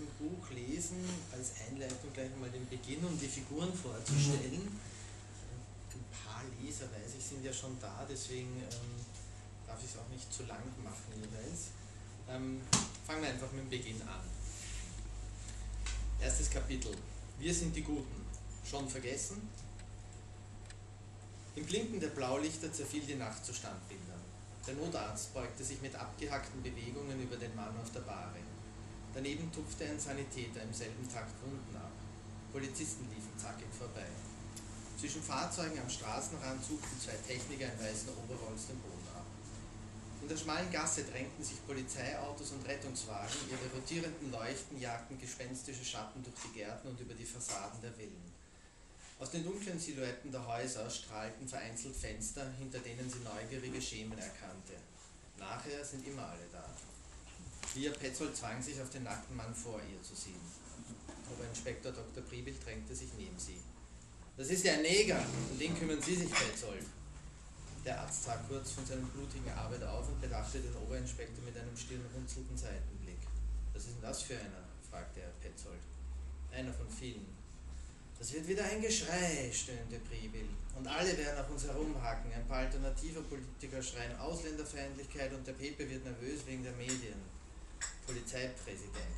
dem Buch lesen, als Einleitung gleich mal den Beginn, um die Figuren vorzustellen. Ein paar Leser, weiß ich, sind ja schon da, deswegen darf ich es auch nicht zu lang machen jeweils. Fangen wir einfach mit dem Beginn an. Erstes Kapitel. Wir sind die Guten. Schon vergessen? Im Blinken der Blaulichter zerfiel die Nacht zu Standbildern. Der Notarzt beugte sich mit abgehackten Bewegungen über den Mann auf der Bahre. Daneben tupfte ein Sanitäter im selben Takt Wunden ab. Polizisten liefen zackig vorbei. Zwischen Fahrzeugen am Straßenrand suchten zwei Techniker in weißen Overalls den Boden ab. In der schmalen Gasse drängten sich Polizeiautos und Rettungswagen, ihre rotierenden Leuchten jagten gespenstische Schatten durch die Gärten und über die Fassaden der Villen. Aus den dunklen Silhouetten der Häuser strahlten vereinzelt Fenster, hinter denen sie neugierige Schemen erkannte. Nachher sind immer alle da. Lia Petzold zwang sich, auf den nackten Mann vor ihr zu sehen. Oberinspektor Dr. Pribil drängte sich neben sie. Das ist ja ein Neger, um den kümmern Sie sich, Petzold. Der Arzt sah kurz von seiner blutigen Arbeit auf und bedachte den Oberinspektor mit einem stirnrunzelnden Seitenblick. Was ist denn das für einer? Fragte er Petzold. Einer von vielen. Das wird wieder ein Geschrei, stöhnte Pribil. Und alle werden auf uns herumhacken. Ein paar alternativer Politiker schreien Ausländerfeindlichkeit und der Pepe wird nervös wegen der Medien. Polizeipräsident,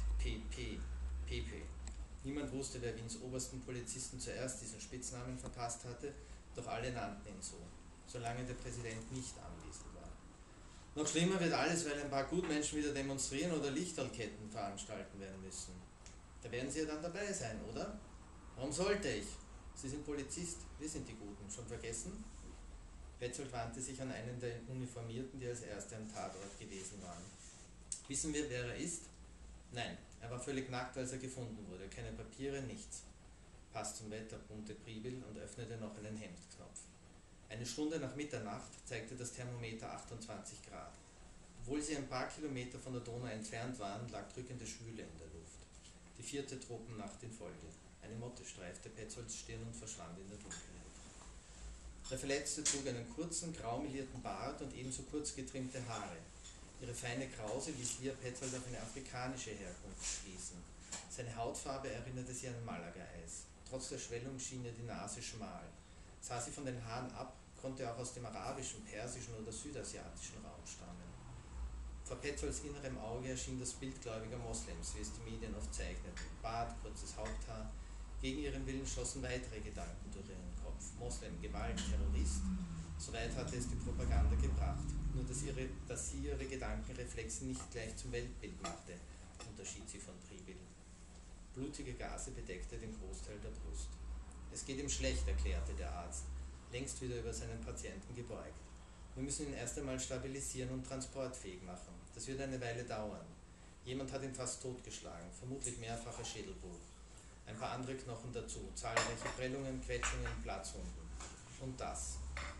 PP. Niemand wusste, wer Wiens obersten Polizisten zuerst diesen Spitznamen verpasst hatte, doch alle nannten ihn so, solange der Präsident nicht anwesend war. Noch schlimmer wird alles, weil ein paar Gutmenschen wieder demonstrieren oder Lichterketten veranstalten werden müssen. Da werden Sie ja dann dabei sein, oder? Warum sollte ich? Sie sind Polizist, wir sind die Guten. Schon vergessen? Petzold wandte sich an einen der Uniformierten, die als Erste am Tatort gewesen waren. Wissen wir, wer er ist? Nein, er war völlig nackt, als er gefunden wurde. Keine Papiere, nichts. Passt zum Wetter, brummte Pribil und öffnete noch einen Hemdknopf. Eine Stunde nach Mitternacht zeigte das Thermometer 28 Grad. Obwohl sie ein paar Kilometer von der Donau entfernt waren, lag drückende Schwüle in der Luft. Die 4. Tropennacht in Folge. Eine Motte streifte Petzolds Stirn und verschwand in der Dunkelheit. Der Verletzte trug einen kurzen, graumelierten Bart und ebenso kurz getrimmte Haare. Ihre feine Krause ließ Lia Petzold auf eine afrikanische Herkunft schließen. Seine Hautfarbe erinnerte sie an Malaga-Eis. Trotz der Schwellung schien ihr die Nase schmal. Sah sie von den Haaren ab, konnte auch aus dem arabischen, persischen oder südasiatischen Raum stammen. Vor Petzolds innerem Auge erschien das Bild gläubiger Moslems, wie es die Medien oft zeichneten. Bart, kurzes Haupthaar. Gegen ihren Willen schossen weitere Gedanken durch ihren Kopf. Moslem, Gewalt, Terrorist. Soweit hatte es die Propaganda gebracht. Nur dass sie ihre Gedankenreflexe nicht gleich zum Weltbild machte, unterschied sie von Pribil. Blutige Gase bedeckte den Großteil der Brust. Es geht ihm schlecht, erklärte der Arzt, längst wieder über seinen Patienten gebeugt. Wir müssen ihn erst einmal stabilisieren und transportfähig machen. Das wird eine Weile dauern. Jemand hat ihn fast totgeschlagen, vermutlich mehrfacher Schädelbruch. Ein paar andere Knochen dazu, zahlreiche Prellungen, Quetschungen, Platzwunden. Und das.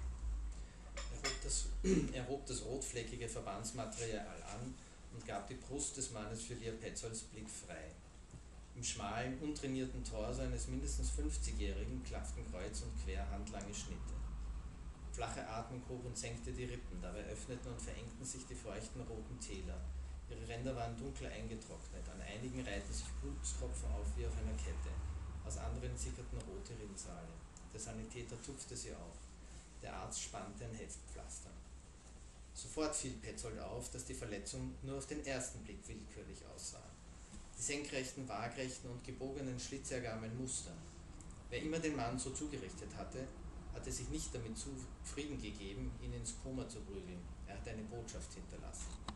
Er hob das rotfleckige Verbandsmaterial an und gab die Brust des Mannes für Lia Petzolds Blick frei. Im schmalen, untrainierten Torso eines mindestens 50-Jährigen klafften kreuz und quer handlange Schnitte. Flache Atmung hob und senkte die Rippen, dabei öffneten und verengten sich die feuchten roten Täler. Ihre Ränder waren dunkel eingetrocknet, an einigen reihten sich Blutstropfen auf wie auf einer Kette, aus anderen sickerten rote Rinnsale. Der Sanitäter tupfte sie auf. Der Arzt spannte ein Heftpflaster. Sofort fiel Petzold auf, dass die Verletzung nur auf den ersten Blick willkürlich aussah. Die senkrechten, waagrechten und gebogenen Schlitze ergaben ein Muster. Wer immer den Mann so zugerichtet hatte, hatte sich nicht damit zufrieden gegeben, ihn ins Koma zu prügeln. Er hatte eine Botschaft hinterlassen.